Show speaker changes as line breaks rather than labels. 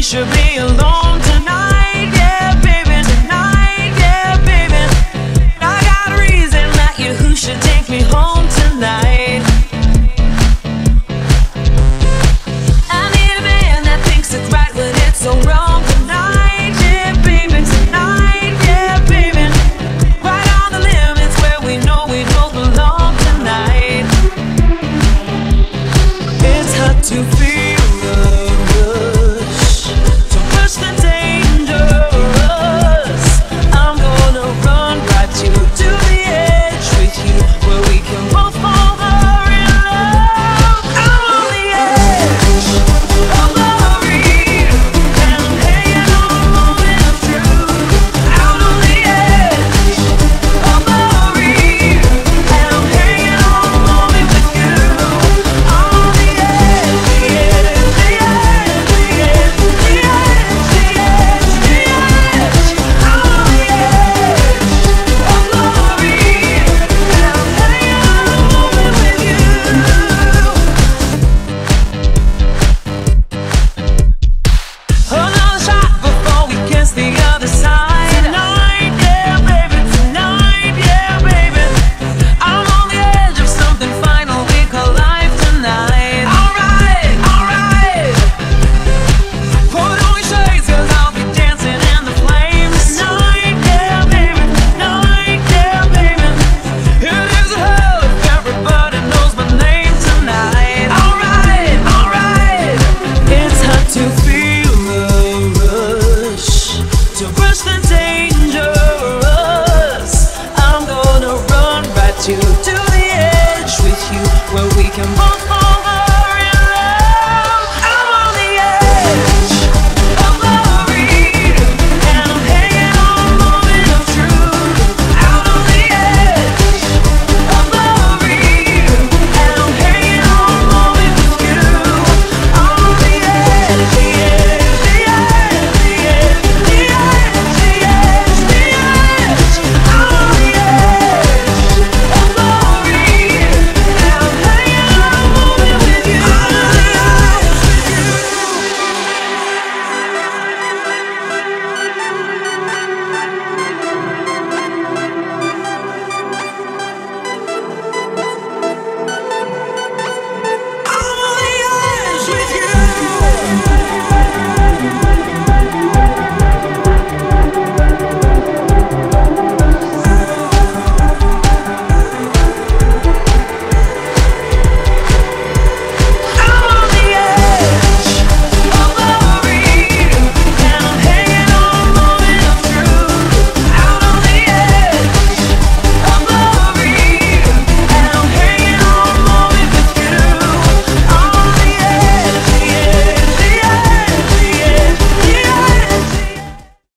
should be alone tonight, yeah, baby, tonight, yeah, baby. I got a reason that who should take me home tonight. I need a man that thinks it's right when it's so wrong tonight, yeah, baby, tonight, yeah, baby. Right on the limits where we know we both belong tonight. It's hard to feel